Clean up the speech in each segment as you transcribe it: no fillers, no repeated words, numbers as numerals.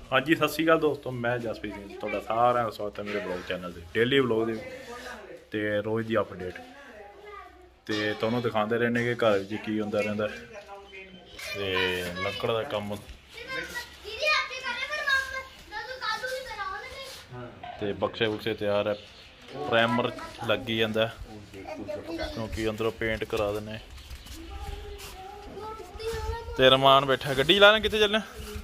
हाँ जी सत श्री अकाल दोस्तों, मैं जसप्रीत सिंह तुहाडा सारिਆਂ ਦਾ स्वागत है मेरे ब्लॉग चैनल से डेली ब्लॉग ते रोज़ की अपडेट तो तुहानूं दिखाते रहने कि घर च की होंदा रहिंदा ते लक्कड़ का कम ते बक्से बुक्से तैयार है। प्राइमर लगी जाता क्योंकि अंदरों पेंट करा देने ते रमान बैठा गड्डी लाने कितने चलने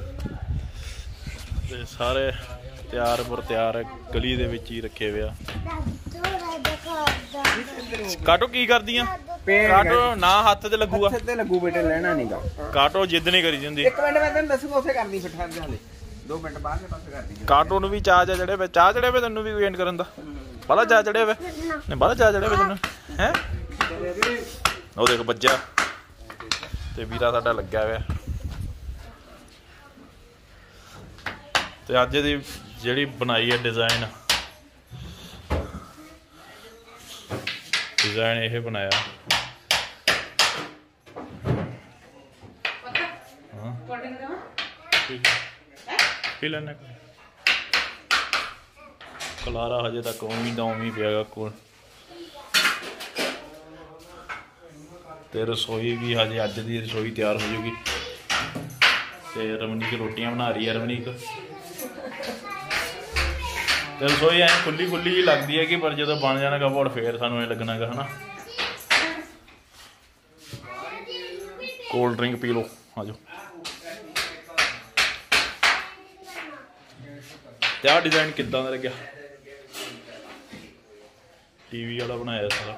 ते सारे तैयार पर तैयार है। गली दे विच ही रखे हुए काटो की कर दियां काटो ना हाथ ते लगूगा ते लगू बेटे लेना नहीं गा काटो जिद नहीं करी जंदी। एक मिनट मैं तैनूं दसूंगा उसे करनी फिर ठहर जा ले 2 मिनट बाद बस कर दी। काटो नु भी चाह चढ़े पे चाह चढ़े पे तैनूं भी वेट करन दा बड़ा चाह चढ़े पे नहीं बड़ा चाह चढ़े पे तैनूं हैं ओ देख बज्जा ते वीरा साडा लग्या होया तो अज दी जिहड़ी बनाई है डिज़ाइन ये बनाया पी लेना कलारा हजे तक उम्मीद पिया कोल ते रसोई भी हजे अज दी रसोई तैयार हो जाएगी। ते रमनीक रोटियां बना रही है रमनीक तो रसोई ऐ खुली खुली ही लगती है कि पर जो बन जाना गा और फिर सानू लगना गा है ना कोल्ड ड्रिंक पी लो आ जाओ। क्या डिजाइन किदा दा लग्या टीवी वाला बनाया सारा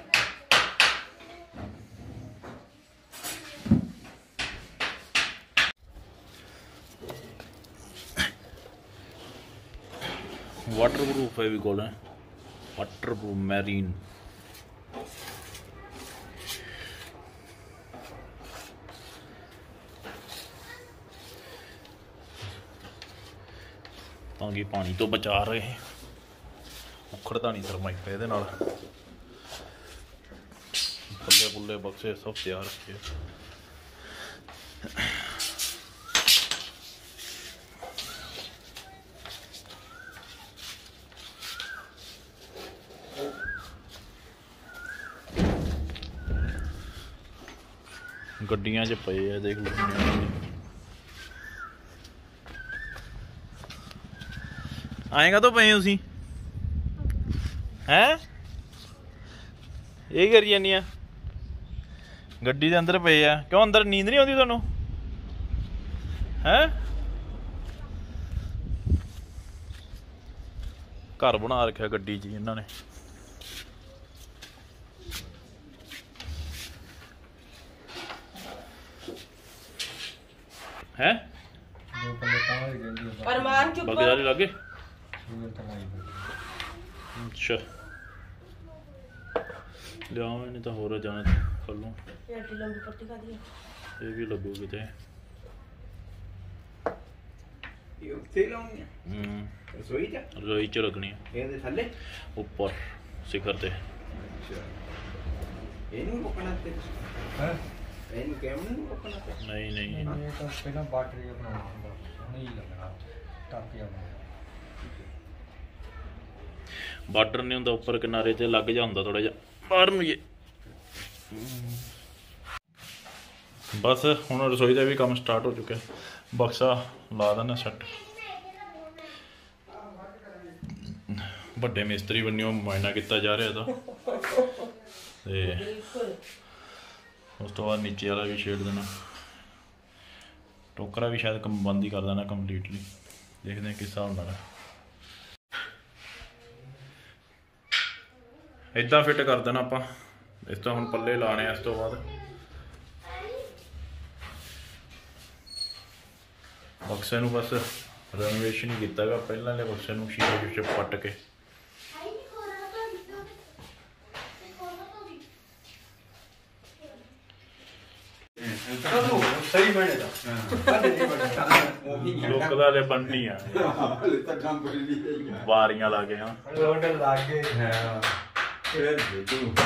वाटर प्रूफ है भी कॉल है वाटर प्रूफ मैरीन ताकि पानी तो बचा रहे हैं उखड़ता नहीं थर्माइट ये पल्ले पुल्ले बक्से सब तैयार रखे। गड्डियां च पे है देख लो आएगा तो पे उसी हैं यही करी जानी गड्डी के अंदर पे है क्यों अंदर नींद नहीं आती थानू हैं घर बना रखा गड्डी च इन्होंने हैं बगदारी लागे अच्छा लिया नहीं तो होर जाना कर लूँ ये भी लगू किते रसोई च लगनी उपर शिखर ते नहीं नहीं बाटर नहीं होंदा उपर किनारे ते लग जा हुंदा थोड़ा जा बाहर नूं ये बस हुण रसोई का भी काम स्टार्ट हो चुका है। बक्सा ला देना सैट बड़े मिस्त्री बनियो मुआयना किया जा रहा था उस तो बाद नीचे वाला भी छेड़ देना टोकरा भी शायद बंद ही कर देना कंप्लीटली देखते हैं किस हिसाब नाल इदा फिट कर देना आप इस तो हम पल्ले लाने इस तो बाद बक्से नूं बस रेनोवेशन ही किया गा पहले वाले बक्से नूं शीशे पट के लुकदा ते बननी आ वारियां लागे हां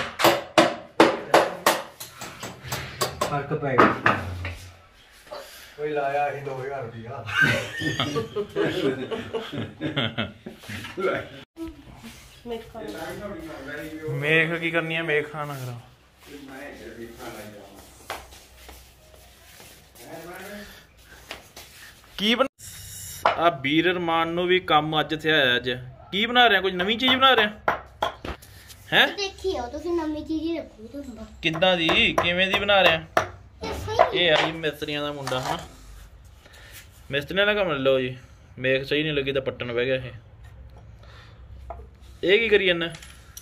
फर्क पेगा कोई लाया ही 2000 रुपया मेघ की करनी है मेघ खाना करो की बना बीर रमान नू भी काम अज थे आया अज की बना रहे कुछ नवी चीज बना रहे हैं किद्दां दी किवें दी बना रहे ये आ जी मिस्त्रियां दा मुंडा हाँ मिस्त्रियां दा काम लो जी मेघ सही नहीं लगी तो पट्टन बह गया ये की करी जाना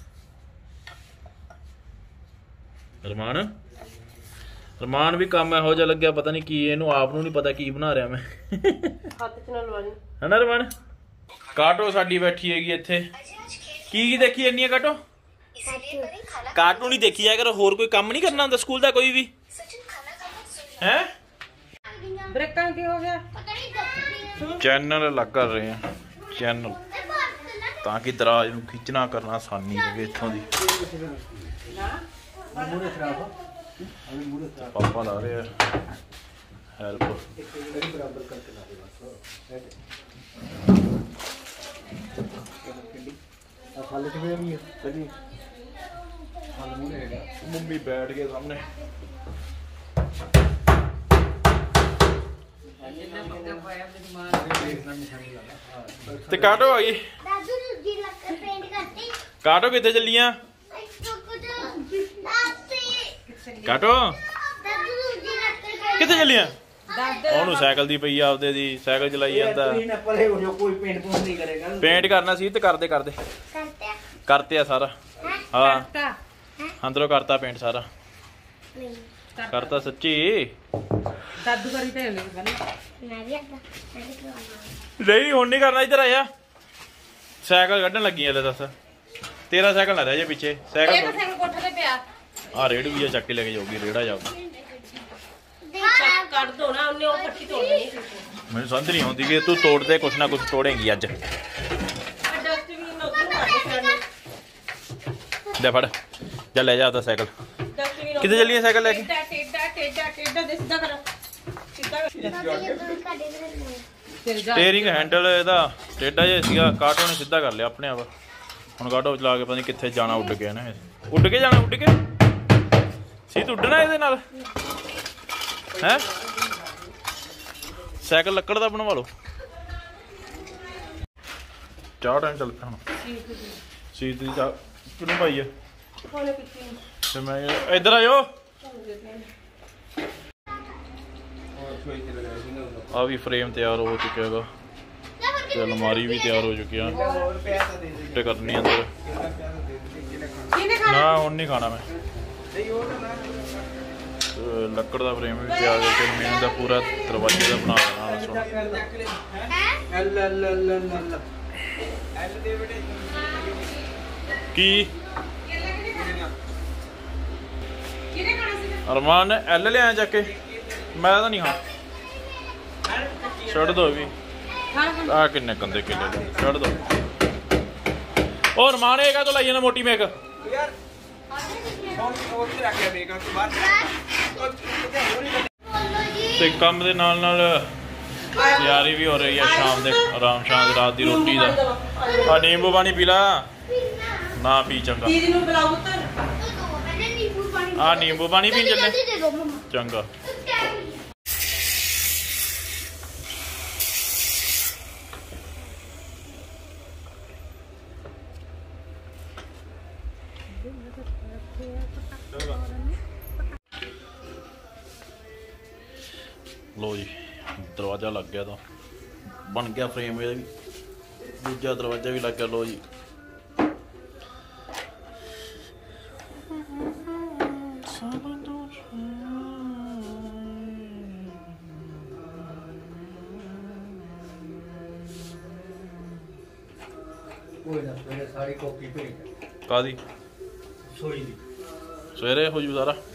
रमान रमान भी काम ਇਹੋ ਜਿਹਾ ਲੱਗਿਆ पता नहीं की ਇਹਨੂੰ ਆਪ ਨੂੰ नहीं पता की बना रहा मैं ਹੱਥ ਚ ਨਾ ਲਵਾਣੀ ਹੈ ਨਾ ਰमान ਕਾਟੋ ਸਾਡੀ ਬੈਠੀ ਹੈਗੀ ਇੱਥੇ ਕੀ ਦੇਖੀ ਜੰਨੀ ਹੈ ਕਾਟੋ ਕਾਟੋ ਨਹੀਂ ਦੇਖੀ ਜਾ ਕਰ ਹੋਰ ਕੋਈ ਕੰਮ ਨਹੀਂ ਕਰਨਾ ਹੁੰਦਾ ਸਕੂਲ ਦਾ ਕੋਈ ਵੀ है ब्रेਕਾਂ ਕੀ ਹੋ ਗਿਆ चैनल अलग कर रहे हैं चैनल ताकि दराज नूं खिंचना करना आसानी लगे इत्थों दी पापा ला रहे हैं हेल्प मम्मी बैठ गए सामने ते काटो आ गई काटो कितने चलियां काटो कितने चलियां ਉਹਨੂੰ ਸਾਈਕਲ ਦੀ ਪਈ ਆਪਦੇ ਦੀ ਸਾਈਕਲ ਚਲਾਈ ਜਾਂਦਾ पेंट करना सी ते करते करते आ सारा हाँ अंदरों करता पेंट सारा करता सच्ची दादू करी ते नहीं हुण नहीं करना इधर आया साइकिल कड्ढन लगी है दस तेरा साइकिल ना रह जाए पीछे साइकिल कोठे ते पिया हाँ रेड़ भी चक के लेके जाऊगी रेड़ा जाऊगी ਕੱਢ ਦੋ ਨਾ ਉਹਨੇ ਉਹ ਪੱਟੀ ਤੋੜਨੀ ਮੈਨੂੰ ਸਮਝ ਨਹੀਂ ਆਉਂਦੀ ਕਿ ਤੂੰ ਤੋੜਦੇ ਕੁਛ ਨਾ ਕੁਛ ਤੋੜੇਂਗੀ ਅੱਜ ਡਸਟਬਿਨ ਨੂੰ ਕੱਢ ਲੈ ਫੜ ਜਾ ਲੈ ਜਾ ਉਹਦਾ ਸਾਈਕਲ ਕਿੱਥੇ ਚੱਲੀਏ ਸਾਈਕਲ ਲੈ ਕੇ ਟੇਡਾ ਦੇ ਸਿੱਧਾ ਕਰ ਸਿੱਧਾ ਸਟੀਅਰਿੰਗ ਹੈਂਡਲ ਇਹਦਾ ਟੇਢਾ ਜਿਹਾ ਸੀਗਾ ਕਾਟੋ ਨੇ ਸਿੱਧਾ ਕਰ ਲਿਆ ਆਪਣੇ ਆਪ ਹੁਣ ਕਾਟੋ ਚਲਾ ਕੇ ਪਤਾ ਨਹੀਂ ਕਿੱਥੇ ਜਾਣਾ ਉੱਡ ਗਿਆ ਨਾ ਉੱਡ ਕੇ ਜਾਣਾ ਉੱਡ ਕੇ ਸੀ ਤੂੰ ਉੱਡਣਾ ਇਹਦੇ ਨਾਲ है साइकिल लकड़ का बनवा लो चाह टाइम चल पे हम सीट की चाह किन्नू पाई है मैं इधर आयो आ भी फ्रेम तैयार हो चुका है अलमारी भी तैयार हो चुकी है करनी अंदर ना हुण नहीं खाना मैं लकड़ का फ्रेम भी तैयार करके मेन का पूरा दरवाजे का बना देना की अरमान एल लिया जाके मैं तो नहीं खा छड़ दो भी आ किन्ने गंदे केले ले छड़ दो ओ अरमान ये तो लाई जाना मोटी मेक ਤੇ ਕੰਮ ਦੇ ਨਾਲ ਨਾਲ ਤਿਆਰੀ ਵੀ ਹੋ ਰਹੀ ਹੈ ਸ਼ਾਮ ਦੇ ਆਰਾਮ ਸ਼ਾਮ ਦੀ ਰਾਤ ਦੀ ਰੋਟੀ ਦਾ ਆ ਨਿੰਬੂ ਪਾਣੀ ਪੀ ਲਾ ਨਾ ਪੀ ਚੰਗਾ ਦੀਦੀ ਨੂੰ ਬੁਲਾਓ ਪੁੱਤਰ ਆ ਨਿੰਬੂ ਪਾਣੀ ਪੀਣ ਚੱਲੇ ਚੰਗਾ लो जी दरवाजा लग गया तो बन गया फ्रेम दूजा दरवाजा भी लग गया लो जी कादी सवेरे हो जू सारा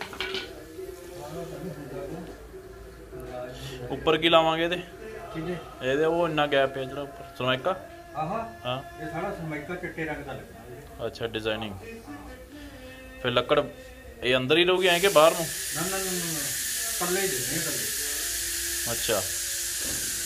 ऊपर की लावांगे ਇਹਦੇ ਉਹ ਇੰਨਾ ਗੈਪ ਹੈ ਜਿਹੜਾ ਉੱਪਰ ਸਰਮਾਇਕਾ ਹਾਂ ਇਹ ਸਾਰਾ ਸਰਮਾਇਕਾ ਚਿੱਟੇ ਰੰਗ ਦਾ ਲੱਗਦਾ ਅੱਛਾ ਡਿਜ਼ਾਈਨਿੰਗ ਫਿਰ ਲੱਕੜ ਇਹ ਅੰਦਰ ਹੀ ਰਹੂਗੀ ਐ ਕਿ ਬਾਹਰ ਨੂੰ ਨਾ ਪੱਲੇ ਹੀ ਦੇਣੇ ਪੱਲੇ ਅੱਛਾ